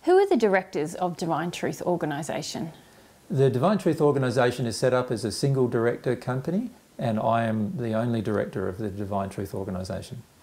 Who are the directors of Divine Truth Organisation? The Divine Truth Organisation is set up as a single director company, and I am the only director of the Divine Truth Organisation.